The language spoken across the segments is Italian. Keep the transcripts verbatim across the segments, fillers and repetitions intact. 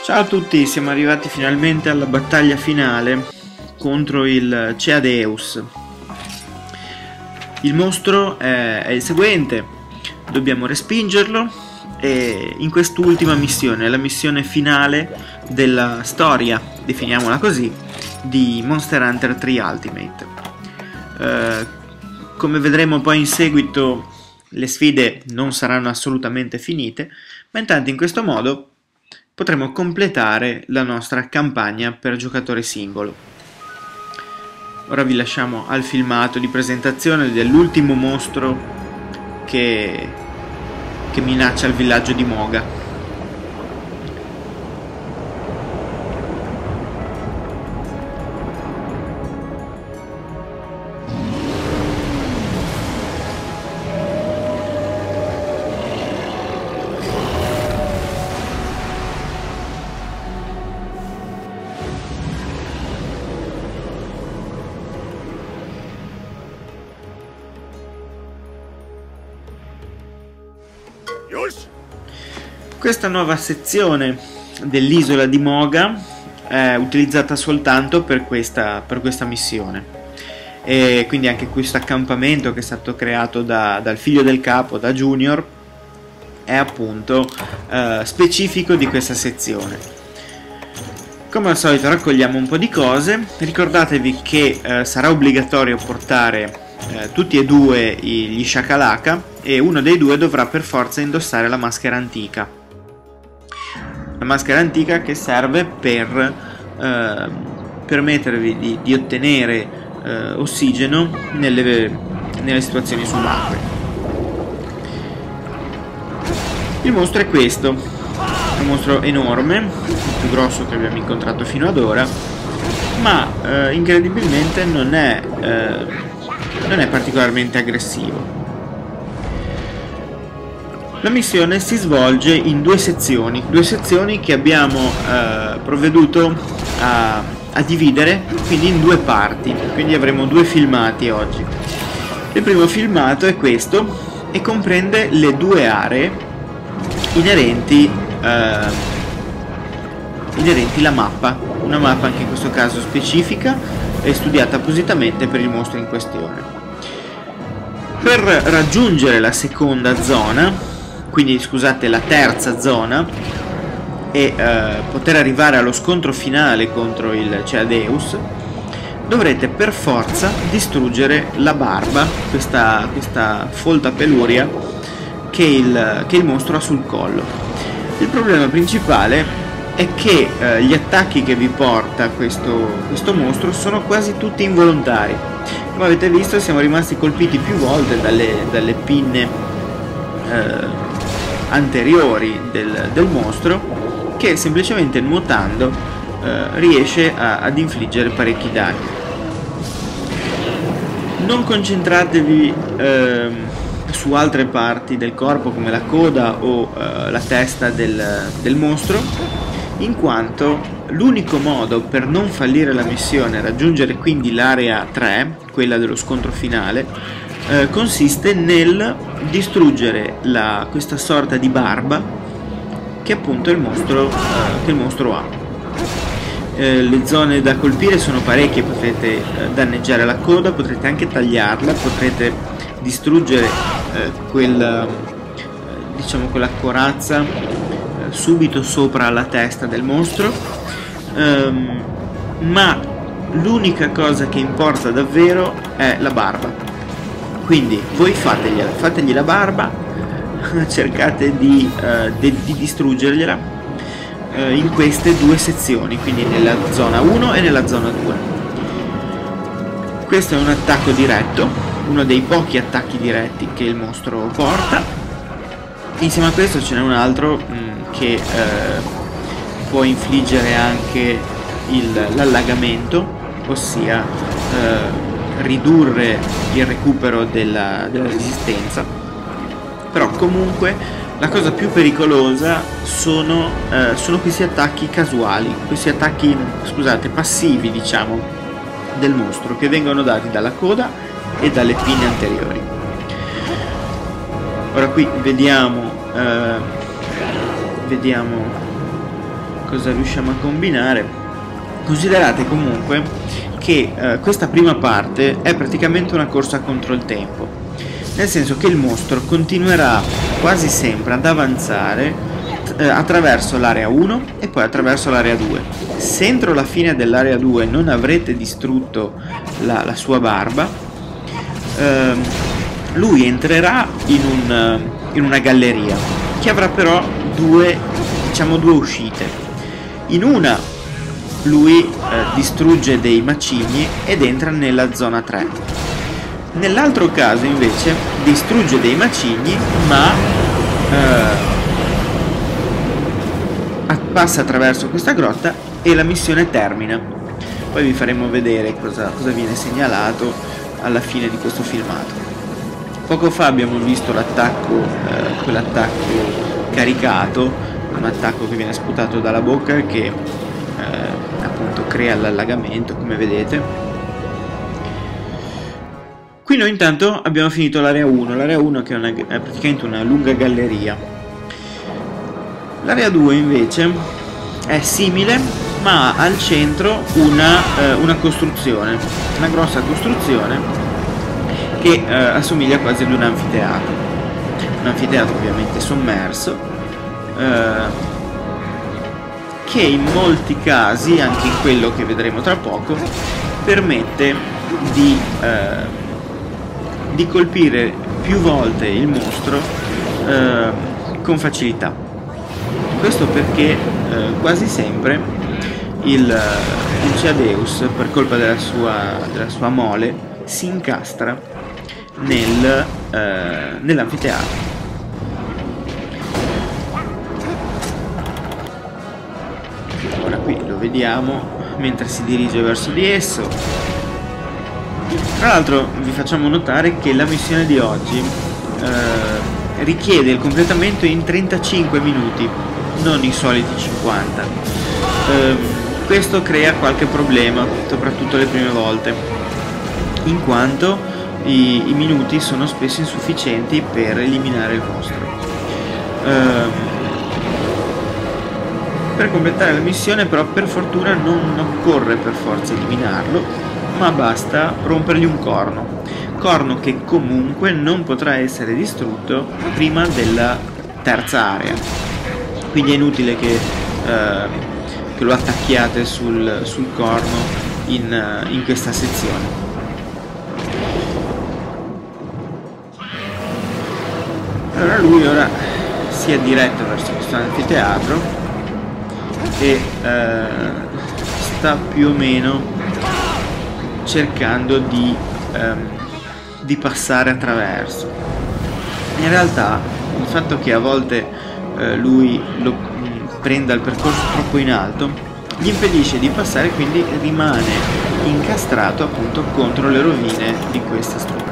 Ciao a tutti, siamo arrivati finalmente alla battaglia finale contro il Ceadeus. Il mostro è, è il seguente: dobbiamo respingerlo e in quest'ultima missione, la missione finale della storia, definiamola così, di Monster Hunter tre Ultimate. Eh, come vedremo poi in seguito, le sfide non saranno assolutamente finite, ma intanto in questo modo potremo completare la nostra campagna per giocatore singolo. Ora vi lasciamo al filmato di presentazione dell'ultimo mostro che, che minaccia il villaggio di Moga. Questa nuova sezione dell'isola di Moga è utilizzata soltanto per questa, per questa missione, e quindi anche questo accampamento che è stato creato da, dal figlio del capo, da Junior, è appunto eh, specifico di questa sezione. Come al solito raccogliamo un po' di cose. Ricordatevi che eh, sarà obbligatorio portare eh, tutti e due gli shakalaka, e uno dei due dovrà per forza indossare la maschera antica. La maschera antica che serve per eh, permettervi di, di ottenere eh, ossigeno nelle, nelle situazioni subacquee. Il mostro è questo, è un mostro enorme, il più grosso che abbiamo incontrato fino ad ora, ma eh, incredibilmente non è, eh, non è particolarmente aggressivo. La missione si svolge in due sezioni, due sezioni che abbiamo eh, provveduto a, a dividere, quindi in due parti, quindi avremo due filmati oggi. Il primo filmato è questo e comprende le due aree inerenti, eh, inerenti alla mappa, una mappa anche in questo caso specifica e studiata appositamente per il mostro in questione. Per raggiungere la seconda zona, quindi scusate la terza zona, e eh, poter arrivare allo scontro finale contro il Ceadeus, dovrete per forza distruggere la barba, questa, questa folta peluria che il, che il mostro ha sul collo. Il problema principale è che eh, gli attacchi che vi porta questo, questo mostro sono quasi tutti involontari. Come avete visto, siamo rimasti colpiti più volte dalle, dalle pinne eh, anteriori del, del mostro, che semplicemente nuotando eh, riesce a, ad infliggere parecchi danni. Non concentratevi eh, su altre parti del corpo come la coda o eh, la testa del, del mostro, in quanto l'unico modo per non fallire la missione e raggiungere quindi l'area tre, quella dello scontro finale, Eh, consiste nel distruggere la, questa sorta di barba che appunto il mostro, eh, che il mostro ha. Eh, le zone da colpire sono parecchie, potrete eh, danneggiare la coda, potrete anche tagliarla, potrete distruggere eh, quel, eh, diciamo quella corazza eh, subito sopra la testa del mostro, ehm, ma l'unica cosa che importa davvero è la barba. Quindi voi fategliela, fategli la barba, cercate di, uh, di, di distruggergliela uh, in queste due sezioni, quindi nella zona uno e nella zona due. Questo è un attacco diretto, uno dei pochi attacchi diretti che il mostro porta. Insieme a questo ce n'è un altro mh, che uh, può infliggere anche l'allagamento, ossia uh, ridurre il recupero della, della resistenza. Però comunque la cosa più pericolosa sono, eh, sono questi attacchi casuali, questi attacchi, scusate, passivi diciamo, del mostro, che vengono dati dalla coda e dalle pinne anteriori. Ora qui vediamo, eh, vediamo cosa riusciamo a combinare. Considerate comunque che eh, questa prima parte è praticamente una corsa contro il tempo, nel senso che il mostro continuerà quasi sempre ad avanzare eh, attraverso l'area uno e poi attraverso l'area due. Se entro la fine dell'area due non avrete distrutto la, la sua barba, eh, lui entrerà in, un, in una galleria che avrà però due, diciamo, due uscite. In una lui eh, distrugge dei macigni ed entra nella zona tre. Nell'altro caso invece distrugge dei macigni ma eh, passa attraverso questa grotta e la missione termina. Poi vi faremo vedere cosa, cosa viene segnalato alla fine di questo filmato. Poco fa abbiamo visto l'attacco, eh, quell'attacco caricato, un attacco che viene sputato dalla bocca che eh, appunto crea l'allagamento, come vedete. Qui noi intanto abbiamo finito l'area uno, l'area uno che è, una, è praticamente una lunga galleria. L'area due invece è simile, ma ha al centro una, eh, una costruzione, una grossa costruzione che eh, assomiglia quasi ad un anfiteatro, un anfiteatro ovviamente sommerso, eh, che in molti casi, anche in quello che vedremo tra poco, permette di, eh, di colpire più volte il mostro eh, con facilità. Questo perché eh, quasi sempre il, il Ceadeus, per colpa della sua, della sua mole, si incastra nel, eh, nell'anfiteatro. Ora qui lo vediamo mentre si dirige verso di esso. Tra l'altro vi facciamo notare che la missione di oggi eh, richiede il completamento in trentacinque minuti, non i soliti cinquanta. Eh, questo crea qualche problema, soprattutto le prime volte, in quanto I, i minuti sono spesso insufficienti per eliminare il mostro. Um, per completare la missione però per fortuna non occorre per forza eliminarlo, ma basta rompergli un corno, corno che comunque non potrà essere distrutto prima della terza area, quindi è inutile che, uh, che lo attacchiate sul, sul corno in, uh, in questa sezione. Allora lui ora si è diretto verso questo anfiteatro e eh, sta più o meno cercando di, ehm, di passare attraverso. In realtà il fatto che a volte eh, lui lo mh, prenda il percorso troppo in alto gli impedisce di passare, quindi rimane incastrato appunto contro le rovine di questa struttura.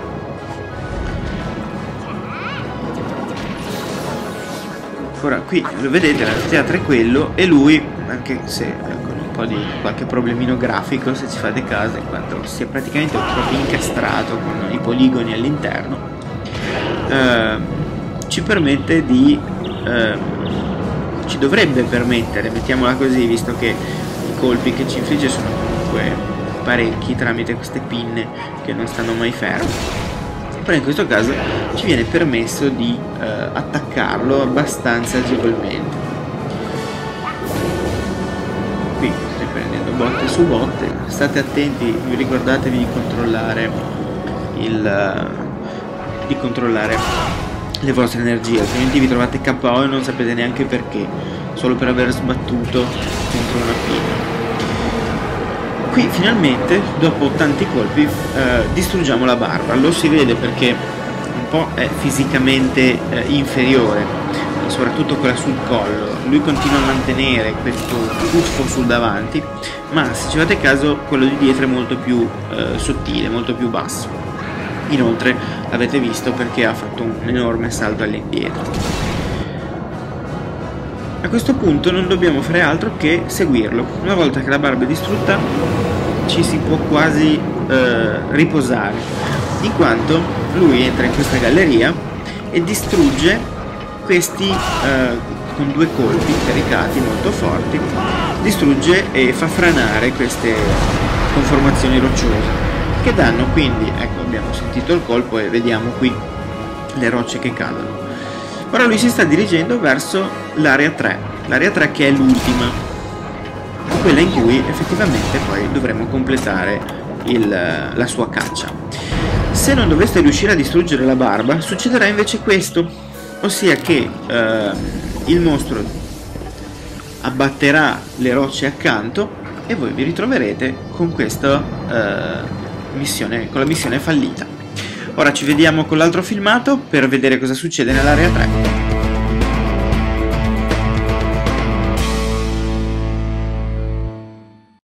Ora qui lo vedete, l'anfiteatro è quello e lui, anche se con un po' di qualche problemino grafico se ci fate caso, in quanto si è praticamente proprio incastrato con i poligoni all'interno, eh, ci permette di eh, ci dovrebbe permettere, mettiamola così, visto che i colpi che ci infligge sono comunque parecchi tramite queste pinne che non stanno mai ferme. Però in questo caso ci viene permesso di eh, attaccarlo abbastanza agevolmente. Qui stai prendendo botte su botte, state attenti, ricordatevi di controllare il di controllare le vostre energie, altrimenti vi trovate K O e non sapete neanche perché, solo per aver sbattuto contro una pinna. Qui finalmente, dopo tanti colpi, eh, distruggiamo la barba. Lo si vede perché un po' è fisicamente eh, inferiore, soprattutto quella sul collo. Lui continua a mantenere questo tuffo sul davanti, ma se ci fate caso quello di dietro è molto più eh, sottile, molto più basso. Inoltre l'avete visto perché ha fatto un enorme salto all'indietro. A questo punto non dobbiamo fare altro che seguirlo. Una volta che la barba è distrutta ci si può quasi eh, riposare, in quanto lui entra in questa galleria e distrugge questi, eh, con due colpi caricati molto forti distrugge e fa franare queste conformazioni rocciose, che danno quindi, ecco, abbiamo sentito il colpo e vediamo qui le rocce che cadono. Ora lui si sta dirigendo verso l'area tre, l'area tre che è l'ultima, quella in cui effettivamente poi dovremo completare il, la sua caccia. Se non doveste riuscire a distruggere la barba, succederà invece questo, ossia che eh, il mostro abbatterà le rocce accanto e voi vi ritroverete con questa eh, missione, con la missione fallita. Ora ci vediamo con l'altro filmato per vedere cosa succede nell'area tre.